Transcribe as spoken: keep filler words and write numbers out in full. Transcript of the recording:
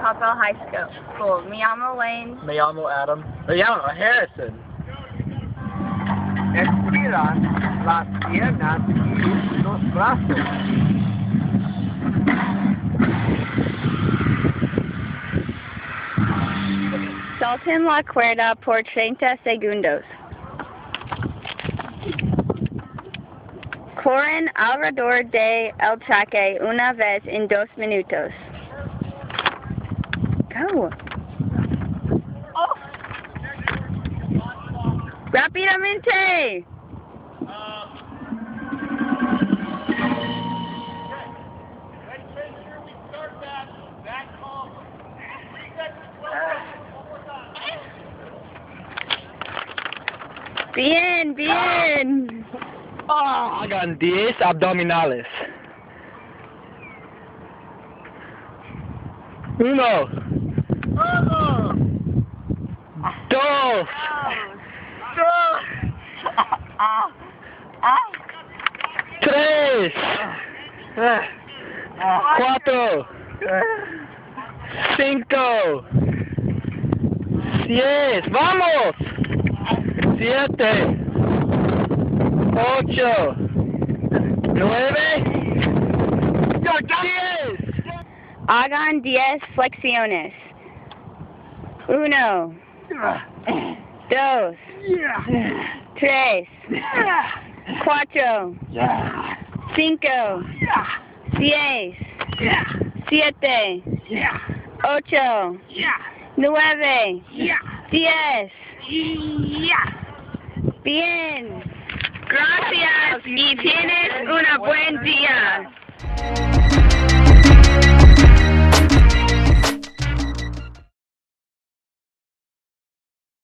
Coppell High School. Me llamo Layne. Me llamo Adam. Me llamo Harrison. Estiran las piernas y los brazos. Salten la cuerda por treinta segundos. Corren alrededor de el traque una vez en dos minutos. Go. Oh. Rápidamente. Bien, bien. Oh, hagan diez abdominales. Uno. ¡Vamos! Dos. ¡Dos! Tres. Cuatro. Cinco. Diez. ¡Vamos! Siete. Ocho. Nueve. Diez. Hagan diez flexiones. Uno. Dos. Tres. Cuatro. Cinco. Seis. Siete. Ocho. Nueve. Diez. Bien. Gracias y tienes un buen día.